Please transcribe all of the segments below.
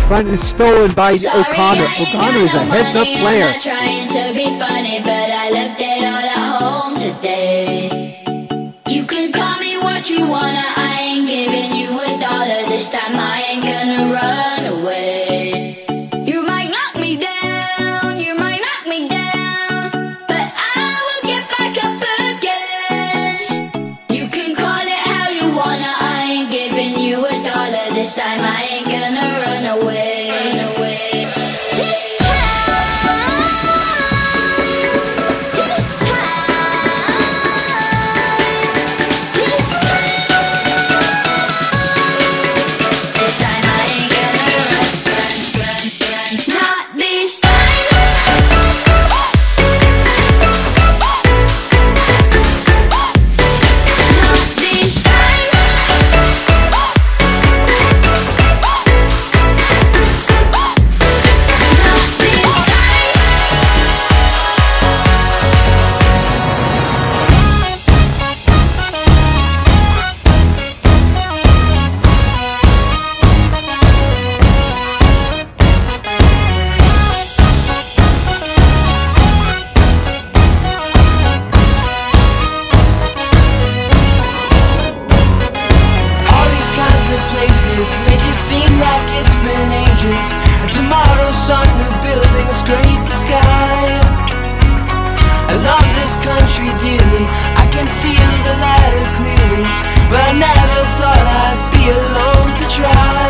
front. It's stolen by O'Connor. O'Connor is a heads-up player. I'm not trying to be funny, but I left it all at home today. You can call me what you wanna, I ain't giving you $1 this time. I ain't gonna run away. You might knock me down, you might knock me down, but I will get back up again. You can call it how you wanna, I ain't giving you $1 this time. I ain't gonna run away. This make it seem like it's been ages, and tomorrow's sun new building will scrape the sky. I love this country dearly, I can feel the ladder clearly, but I never thought I'd be alone to try.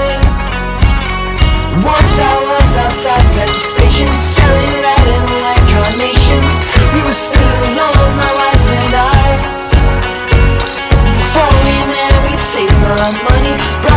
Once I was outside Penn Station selling red and white carnations. We were still alone, my wife and I. Before we met we saved my money.